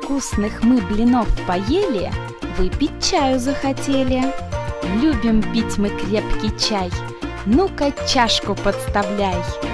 вкусных мы блинов поели, выпить чаю захотели. Любим пить мы крепкий чай, ну-ка чашку подставляй.